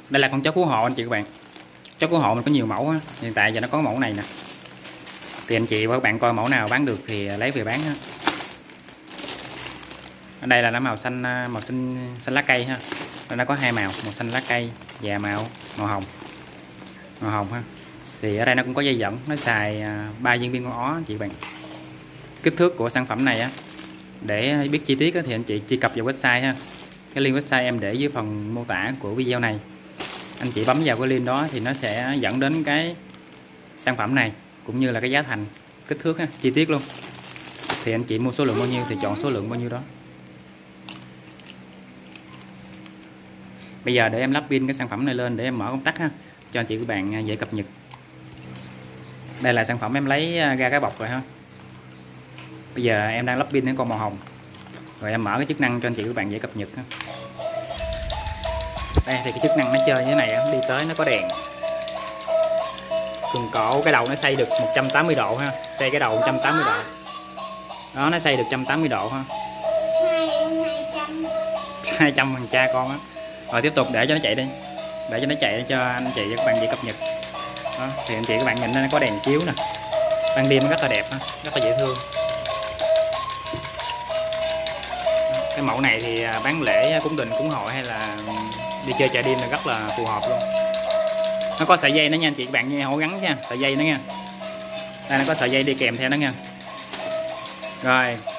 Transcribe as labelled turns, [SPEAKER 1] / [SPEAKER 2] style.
[SPEAKER 1] Đây là con chó cứu hộ anh chị các bạn. Chó cứu hộ mình có nhiều mẫu á. Hiện tại giờ nó có mẫu này nè. Thì anh chị và các bạn coi mẫu nào bán được thì lấy về bán ha. Ở đây là nó màu xanh xanh lá cây ha. Nó có hai màu xanh lá cây và màu hồng. Màu hồng ha. Thì ở đây nó cũng có dây dẫn, nó xài 3 viên con ó anh chị bạn. Kích thước của sản phẩm này á, để biết chi tiết á, thì anh chị truy cập vào website ha. Cái link website em để dưới phần mô tả của video này. Anh chị bấm vào cái link đó thì nó sẽ dẫn đến cái sản phẩm này cũng như là cái giá thành, kích thước ha, chi tiết luôn. Thì anh chị mua số lượng bao nhiêu thì chọn số lượng bao nhiêu đó. Bây giờ để em lắp pin cái sản phẩm này lên để em mở công tắc ha, cho anh chị các bạn dễ cập nhật. Đây là sản phẩm em lấy ra cái bọc rồi ha. Bây giờ em đang lắp pin đến con màu hồng. Rồi em mở cái chức năng cho anh chị các bạn dễ cập nhật ha. Đây thì cái chức năng nó chơi như thế này, đi tới nó có đèn. Cần cổ cái đầu nó xoay được 180 độ ha, xoay cái đầu 180 độ. Đó, nó xoay được 180 độ ha. 200 thằng cha con á. Rồi tiếp tục để cho nó chạy đi. Để cho nó chạy cho anh chị và các bạn dễ cập nhật. Đó, thì anh chị các bạn nhìn nó có đèn chiếu nè. Ban đêm nó rất là đẹp ha, rất là dễ thương. Cái mẫu này thì bán lễ cúng đình cúng hội hay là đi chơi chợ đêm là rất là phù hợp luôn. Nó có sợi dây nữa nha anh chị các bạn, nghe hổ gắn nha, sợi dây nữa nha. Đây nó có sợi dây đi kèm theo đó nha. Rồi